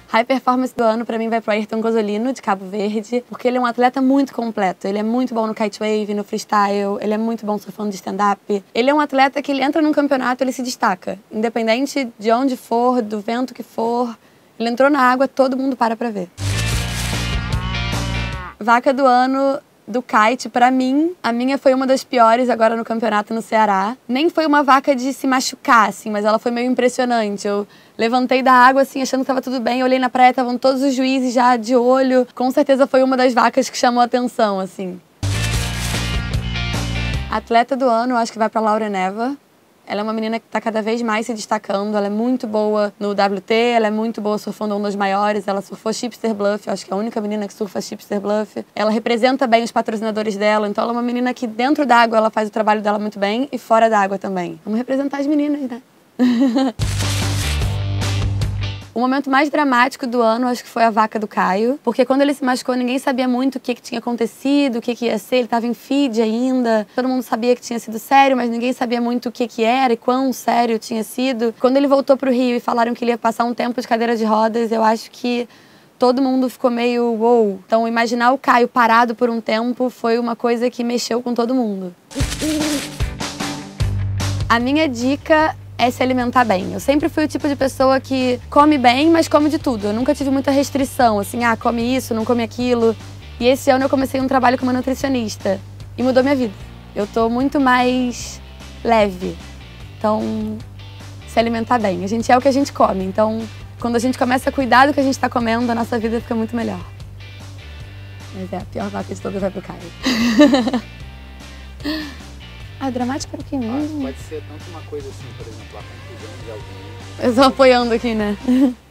High performance do ano, pra mim, vai pro Ayrton Gozolino, de Cabo Verde, porque ele é um atleta muito completo. Ele é muito bom no kitewave, no freestyle, ele é muito bom surfando de stand-up. Ele é um atleta que ele entra num campeonato, ele se destaca. Independente de onde for, do vento que for, ele entrou na água, todo mundo para pra ver. Vaca do ano do kite, pra mim, a minha foi uma das piores agora no campeonato no Ceará. Nem foi uma vaca de se machucar, assim, mas ela foi meio impressionante. Eu levantei da água, assim, achando que tava tudo bem, olhei na praia, estavam todos os juízes já de olho. Com certeza foi uma das vacas que chamou a atenção, assim. Atleta do ano, eu acho que vai pra Lauren Eva. Ela é uma menina que está cada vez mais se destacando, ela é muito boa no WT, ela é muito boa surfando ondas maiores, ela surfou Shipster Bluff, eu acho que é a única menina que surfa Shipster Bluff. Ela representa bem os patrocinadores dela, então ela é uma menina que dentro d'água ela faz o trabalho dela muito bem e fora d'água também. Vamos representar as meninas, né? O momento mais dramático do ano, acho que foi a vaca do Caio, porque quando ele se machucou, ninguém sabia muito o que tinha acontecido, o que ia ser, ele estava em feed ainda, todo mundo sabia que tinha sido sério, mas ninguém sabia muito o que era e quão sério tinha sido. Quando ele voltou pro Rio e falaram que ele ia passar um tempo de cadeira de rodas, eu acho que todo mundo ficou meio uou. Então, imaginar o Caio parado por um tempo foi uma coisa que mexeu com todo mundo. A minha dica é se alimentar bem. Eu sempre fui o tipo de pessoa que come bem, mas come de tudo. Eu nunca tive muita restrição, assim, come isso, não come aquilo. E esse ano eu comecei um trabalho como nutricionista e mudou minha vida. Eu tô muito mais leve. Então, se alimentar bem. A gente é o que a gente come. Então, quando a gente começa a cuidar do que a gente tá comendo, a nossa vida fica muito melhor. Mas a pior vaca de todas vai pro Caio. Dramático era o que mesmo? Pode ser tanto uma coisa assim, por exemplo, a conclusão de alguém. Eu tô apoiando aqui, né?